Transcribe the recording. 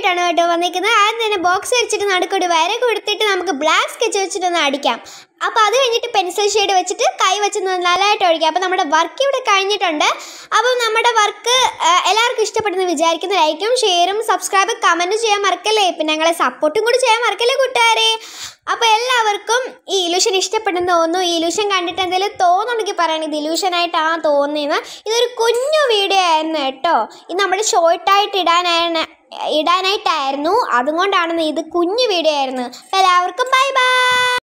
ആയിട്ടാണ് കേട്ടോ വന്നിരിക്കുന്നത്. ആദ്യം തന്നെ ബോക്സ് വെച്ചിട്ട് നടുക്കൊരു വര കൊടുത്തിട്ട് നമുക്ക് ബ്ലാക്ക് സ്കെച്ച് വെച്ചിട്ടൊന്ന് അടിക്കാം. അപ്പോൾ അത് കഴിഞ്ഞിട്ട് പെൻസിൽ ഷെയ്ഡ് വെച്ചിട്ട് കൈ വെച്ച് നല്ലതായിട്ട് ഒഴിക്കാം. അപ്പോൾ നമ്മുടെ വർക്ക് ഇവിടെ കഴിഞ്ഞിട്ടുണ്ട്. അപ്പം നമ്മുടെ വർക്ക് എല്ലാവർക്കും ഇഷ്ടപ്പെടുന്നു വിചാരിക്കുന്നു. ലൈക്കും ഷെയറും സബ്സ്ക്രൈബ് കമൻറ്റും ചെയ്യാൻ മറക്കല്ലേ. പിന്നെ ഞങ്ങളെ സപ്പോർട്ടും കൂടി ചെയ്യാൻ മറക്കല്ലേ കൂട്ടുകാരെ. അപ്പോൾ എല്ലാവർക്കും ഈ ഇലൂഷൻ ഇഷ്ടപ്പെടുന്നു തോന്നുന്നു. ഈ ഇലൂഷൻ കണ്ടിട്ട് എന്തെങ്കിലും തോന്നുന്നുണ്ടെങ്കിൽ പറയണം ഇത് ഇലൂഷനായിട്ടാണ് തോന്നിയത്. ഇതൊരു കുഞ്ഞു വീഡിയോ ആയിരുന്നു കേട്ടോ. ഇത് നമ്മൾ ഷോർട്ടായിട്ട് ഇടാനായിട്ടായിരുന്നു. അതുകൊണ്ടാണ് ഇത് കുഞ്ഞു വീഡിയോ ആയിരുന്നു. എല്ലാവർക്കും ബൈ ബൈ.